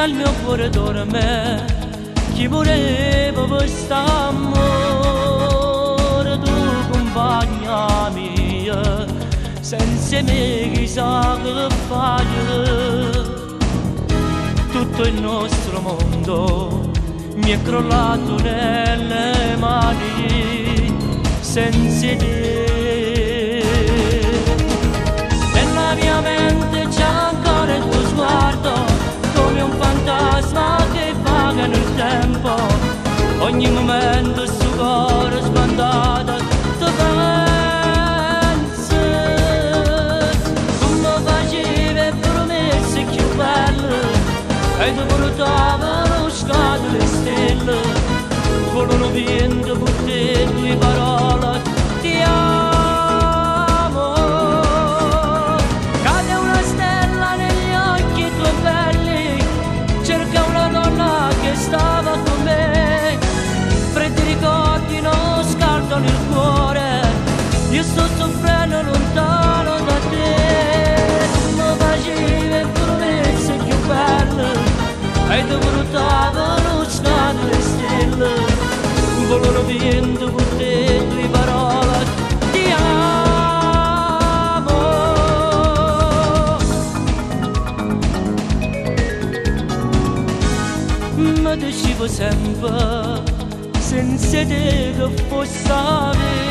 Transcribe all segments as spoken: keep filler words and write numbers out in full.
nel mio cuore dorme chi voleva quest'amore, tu compagna mia, senza me chissà che fare. Tutto il nostro mondo mi è crollato nelle mani senza te. Nella mia mente c'è ancora il tuo sguardo, come un fantasma che vaga nel tempo. Ogni momento sto cuore sbandato ti penso. Come facevi promesse più belle e ti portavano scatole e stelle. Volano vento con te due parole, ti amo. Cade una stella negli occhi tuoi belli, cerca una donna che stava con me. Freddi ricordi non scaldano il cuore, io sto soffrendo lontano da te. Mi facevi promesse più belle e ti portavano scatole e stelle. Volano vento con te due parole, ti amo. Ma dicevo sempre senza te che fosse la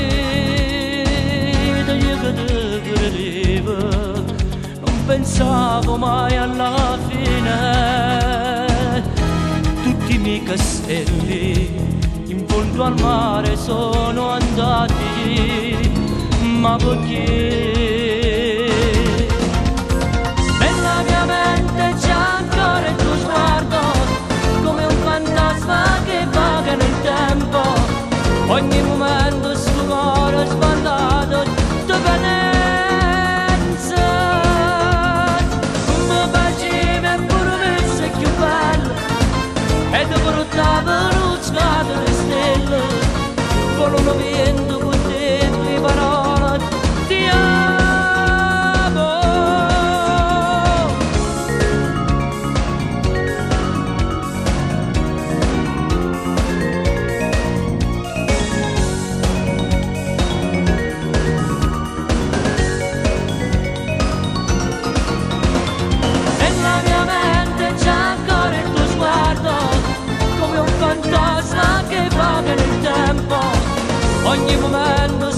vita, io che ti credevo non pensavo mai alla fine. Tutti i miei castelli in fondo al mare sono andati, ma perché? Nella mia mente c'è ancora il tuo sguardo, come un fantasma che vaga nel tempo. Ogni momento sto cuore sbandato ti penso. Mi facevi promesse più belle e ti portavano scatole e stelle. Volano vento con te due parole, ti amo. Nella mia mente c'è ancora il tuo sguardo, come un fantasma che vaga nel tempo. Ogni momento